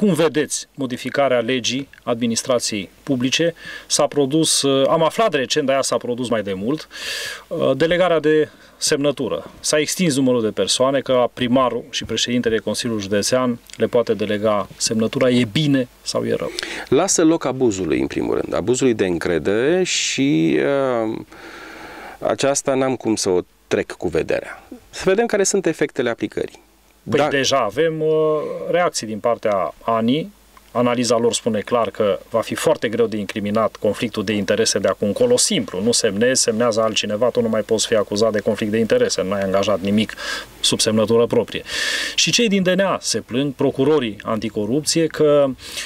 cum vedeți modificarea legii administrației publice? S-a produs, am aflat recent, dar ea s-a produs mai de mult, delegarea de semnătură. S-a extins numărul de persoane, că primarul și președintele Consiliului Județean le poate delega semnătura. E bine sau e rău? Lasă loc abuzului, în primul rând. Abuzului de încredere și aceasta n-am cum să o trec cu vederea. Să vedem care sunt efectele aplicării. Păi deja avem reacții din partea ANI. Analiza lor spune clar că va fi foarte greu de incriminat conflictul de interese de acum încolo, simplu. Nu semnezi, semnează altcineva, tu nu mai poți fi acuzat de conflict de interese, nu ai angajat nimic sub semnătură proprie. Și cei din DNA se plâng, procurorii anticorupție, că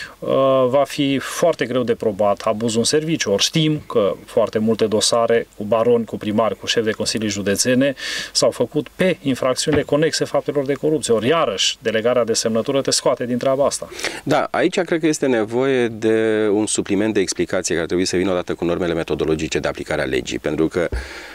va fi foarte greu de probat abuzul în serviciu. Ori știm că foarte multe dosare cu baroni, cu primari, cu șefi de consilii județene s-au făcut pe infracțiunile conexe faptelor de corupție. Ori iarăși, delegarea de semnătură te scoate din treaba asta. Da, aici cred că este nevoie de un supliment de explicație care trebuie să vină odată cu normele metodologice de aplicare a legii, pentru că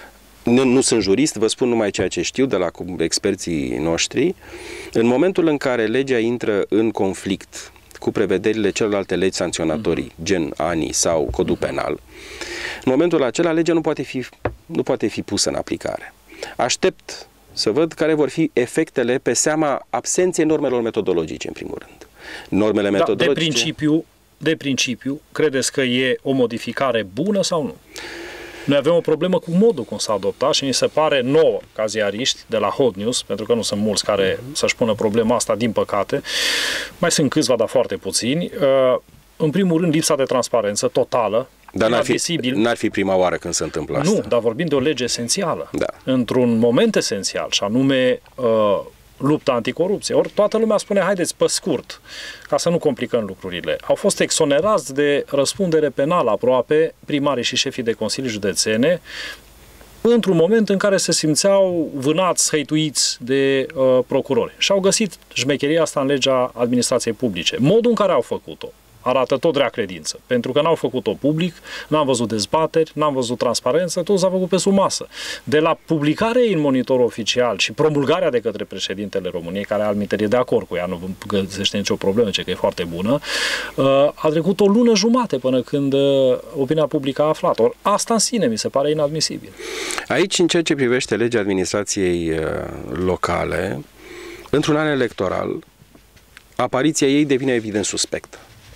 nu sunt jurist, vă spun numai ceea ce știu de la experții noștri. În momentul în care legea intră în conflict cu prevederile celorlalte legi sancționatorii, gen ANI sau Codul Penal, în momentul acela legea nu poate fi pusă în aplicare. Aștept să văd care vor fi efectele pe seama absenței normelor metodologice, în primul rând. Normele metodologice... De principiu, credeți că e o modificare bună sau nu? Noi avem o problemă cu modul cum s-a adoptat și mi se pare nouă, ca ziariști, de la Hot News, pentru că nu sunt mulți care să-și pună problema asta, din păcate. Mai sunt câțiva, dar foarte puțini. În primul rând, lipsa de transparență totală. Dar n-ar fi prima oară când se întâmplă asta. Nu, dar vorbim de o lege esențială. Da. Într-un moment esențial, și anume lupta anticorupție. Ori toată lumea spune, haideți, pe scurt, ca să nu complicăm lucrurile. Au fost exonerați de răspundere penală aproape primarii și șefii de consilii județene într-un moment în care se simțeau vânați, hăituiți de procurori. Și au găsit șmecheria asta în legea administrației publice. Modul în care au făcut-o arată tot rea credință. Pentru că n-au făcut-o public, n-am văzut dezbateri, n-am văzut transparență, tot s-a făcut pe sub masă. De la publicarea în monitorul oficial și promulgarea de către președintele României, care altminteri e de acord cu ea, nu găsește nicio problemă, ce că e foarte bună, a trecut o lună jumate până când opinia publică a aflat. Ori asta în sine mi se pare inadmisibil. Aici, în ceea ce privește legea administrației locale, într-un an electoral, apariția ei devine evident suspectă.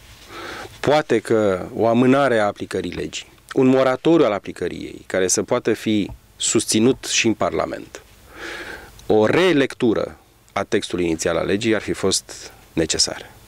Poate că o amânare a aplicării legii, un moratoriu al aplicării ei, care să poată fi susținut și în Parlament, o relectură a textului inițial al legii ar fi fost necesară.